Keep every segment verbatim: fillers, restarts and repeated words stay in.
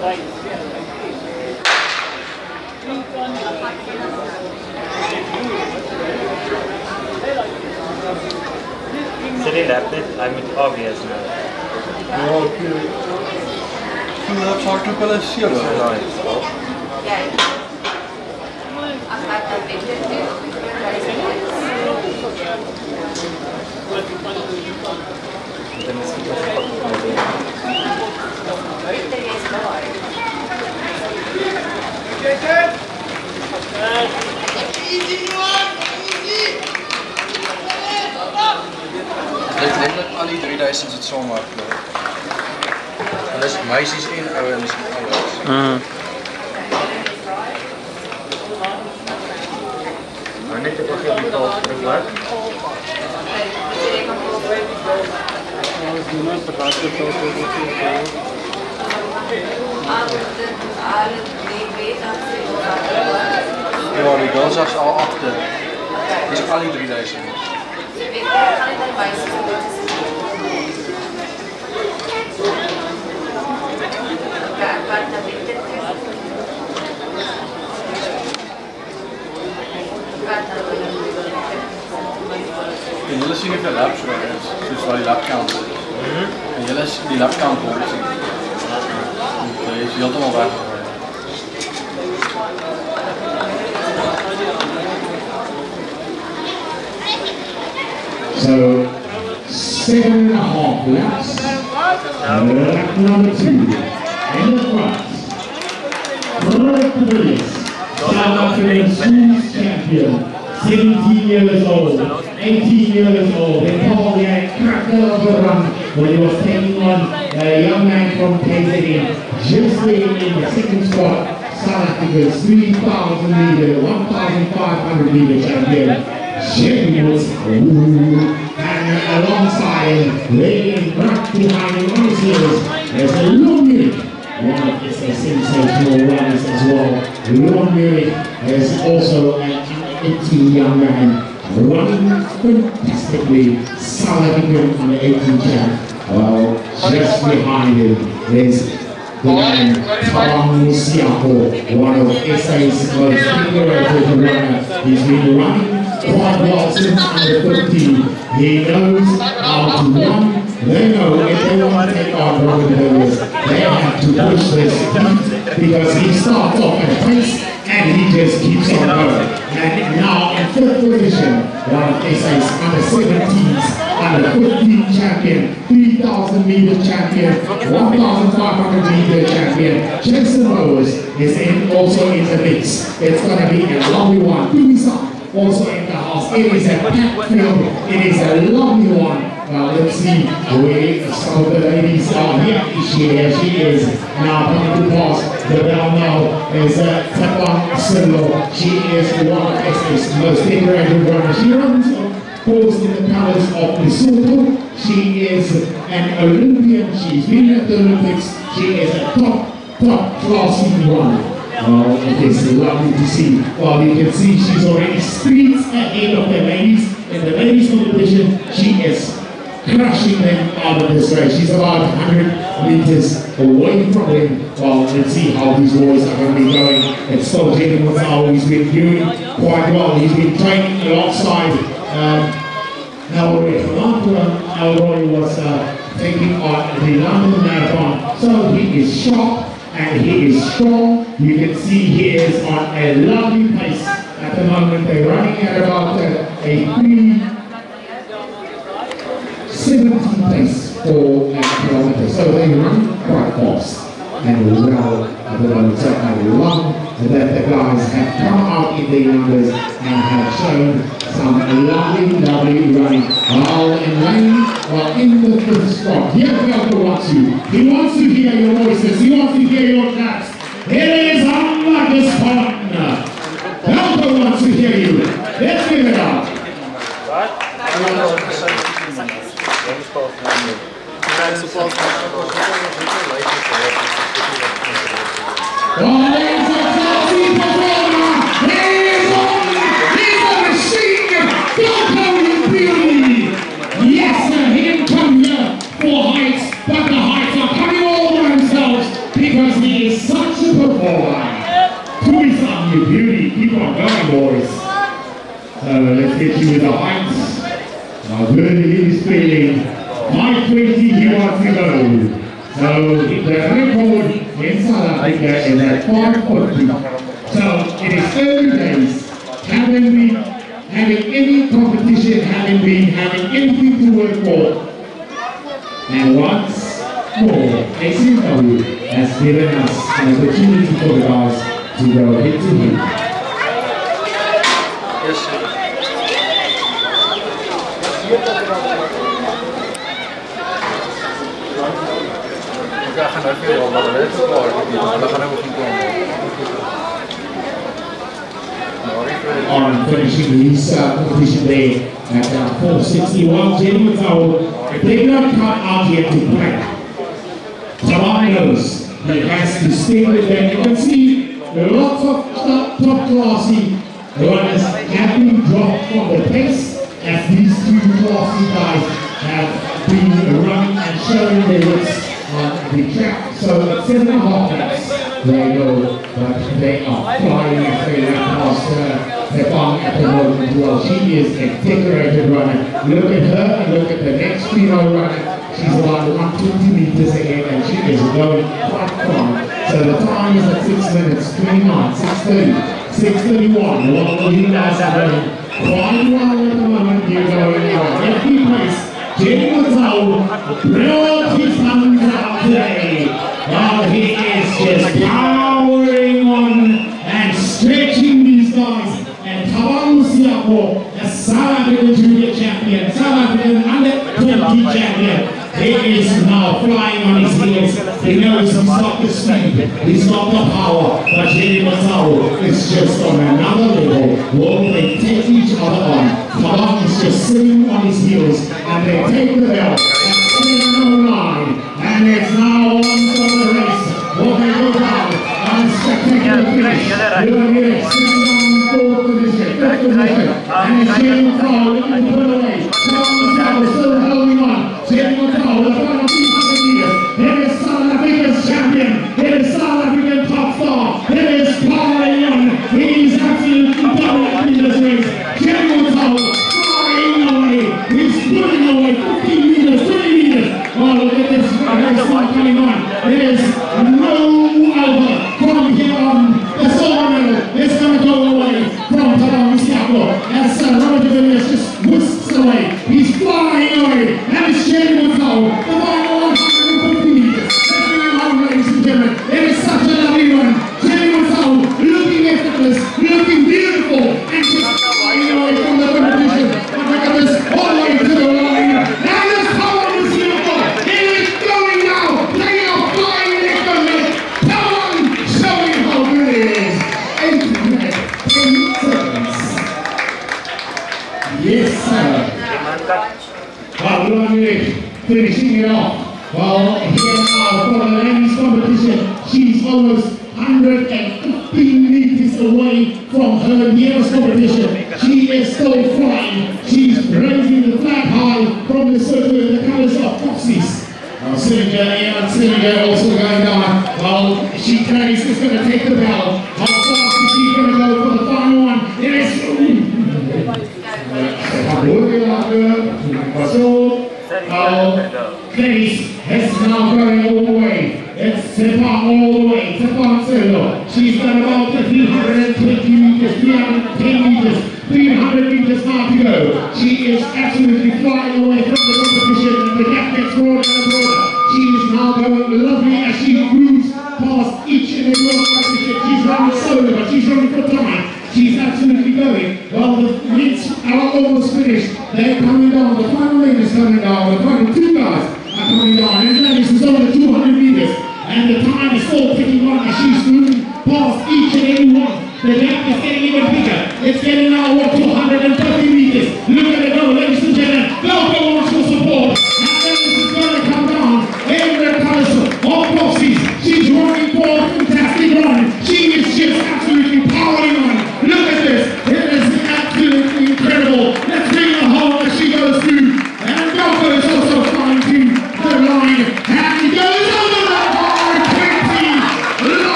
Sitting lap net, I mean obvious now. Ja, oké. Toen heb je hard ook wel eens zien. Het ligt letterlijk aan die drieduizend het zomaar. En dat is meisjes in, ouders en ouders. Mm. Maar net heb ik ook niet al gebruikt. Ja, die dan zag al achter. Die is al die drieduizend. En jullie zien even laps waar is, dus waar die lapkant is. En jullie zien die lapkant horen zien. Die is helemaal weg. So, seven and a half laps. Lap number two. In the front. Robert Willis, South African Swedish champion. seventeen years old, eighteen years old. They called the cracker of a run when he was taking on a young man from K Z N. Just in the second spot, South Africa's three thousand meter, one thousand five hundred meter champion. Jimmy was and alongside, laying right behind him on his heels, there's a Lumik, one of his sensational runners as well. Lumik is also an eighteen young man running fantastically. South African on the eighteen champ. Well, just behind him is the man Tang Siako, one of S A's most decorated runners. He's been running quite well since under fifteen. He knows how to run. They know if they want to take on Robert Willis, they have to push this speed because he starts off at a pace and he just keeps on going. And now in fifth position, one of S A's under seventeens, under fifteen champion, three thousand meter champion, one thousand five hundred meter champion, Jason Rose is in, also in the mix. It's going to be a lovely one. Pisa also in the house. It is a packed field. It is a lovely one. Now let's see where some of the ladies are. Here she is. She is now coming to pass the bell now. Is uh, Tepan Silo. She is one of S A's most decorated runners. She runs posed in the colors of Lesotho. She is an Olympian. She's been at the Olympics. She is a top, top classy runner. Oh, it is lovely to see. Well, you can see she's already streets ahead of the ladies. In the ladies competition, she is crushing them out of this race. She's about one hundred meters away from him. Well, let's see how these boys are going to be going. It's still Jennings now. He's been doing quite well. He's been training alongside um, Elroy. Elroy was uh, taking on the London Marathon. So he is sharp and he is strong. You can see he is on a lovely pace at the moment. They're running at about uh, a three seventy pace for a kilometer. So they run quite fast and well at the moment. So I love that the guys have come out in their numbers and have shown some lovely, lovely running. While in lane, while in the fifth spot. Here Velko wants you. He wants to hear your voices. He wants to hear your claps. It is unlike this fun. Velko wants to hear you. Let's give it up. Oh, there's a classy performer. He is on. He's a machine. Velko is beauty. Yes, sir. He didn't come here for heights, but the heights are coming all by themselves because he is such a performer. Twist on your beauty. Keep on going, boys. So let's get you with the heights. How good he is feeling. five twenty he wants to go. So the record in South Africa is at five forty. So it is early days. Haven't been having any competition, haven't been having anything to work for. And once more, A C M W has given us an opportunity for the guys to go head to head. Yes, sir. Ik ga gaan even wel wat het klaar. Dan gaan we gaan komen. On finishing his uh, competition day at uh, four sixty-one, Jamie Matau did not come out here to play. Taban knows he has to stay with them. You can see lots of top, top classy runners have been dropped from the pace as these two classy guys have been running and showing their wits on the track. So at seven and a half laps, they go, but they are flying as they run past uh, Stefan at the moment. Well, she is a decorated runner. Look at her and look at the next female runner. She's about one hundred twenty meters ahead and she is going quite far. So the time is at six minutes twenty-nine, six thirty, six thirty-one. A lot of you guys are going quite well at the moment. You're going out. Every place. Jamie Matau brought his hands out today. Well, he is just powering on and stretching these guys. And Taban Siako, the South African junior champion, South African under twenty champion, he is now flying on his heels. He knows he's got the speed, he's got the power, but Jamie Matau is just on another level. Well, they take each other on. Taban is just sitting on his heels, and they take the bell. Line, and it's now on for the race. Will they go down? And spectacular finish. You're here, sitting down in fourth position, fifth position, and it's Jamie Matau looking to put away. Taban Siako still holding on. Jamie Matau, the final two hundred meters. It is South Africa's champion. It is South African top star. It is powering on. He is absolutely dominating this race. Jamie Matau flying away. He's pulling away fifteen meters, twenty meters. Oh, look at this race coming on. There is no over from here on. The silver medal is going to go away from Taban Siako. As uh, Robert de Villiers just whisks away. He's flying away. And it's Jamie Matau. The final one hundred fifty meters. Let's bring him home, ladies and gentlemen. It is such a lovely run. Jamie Matau looking effortless, looking beautiful, and just flying away from the competition. And look at this, all the way to the line. Now this Taban Siako. It is going now. They are flying in the minute. Taban showing how good it is. Eight minutes, ten seconds. Yes, sir. Well, finishing it off. Well, here now for the ladies competition, she's almost one hundred fifteen meters away from her nearest competition. She is still flying. She's raising the flag high from the circle with the colors of Foxes. Now, Senegal, and Senegal also going down. Well, she carries is going to take the bell. How fast is she going to go for the final one? It is. So, our place is now going all the way. It's Sepa all the way. Sepa Selo. She's got about three hundred twenty meters, three hundred ten meters, three hundred meters now to go. She is absolutely flying away from the competition. The gap gets broader and broader. She is now going lovely as she moves past each and every one competition. She's running solo, but she's running for time. She's absolutely going. Well, the minutes are almost finished. They're coming down. The final lane is coming down. The final two guys are coming down. And then this is over two hundred meters. And the time is still ticking on as she's moving past each and every one. The gap is getting even bigger. It's getting now what, two hundred thirty meters. Look at it go, ladies and gentlemen. Go, go, watch for support. And then this is going to come down in the colors of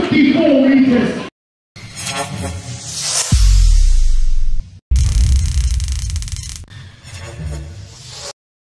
fifty-four meters.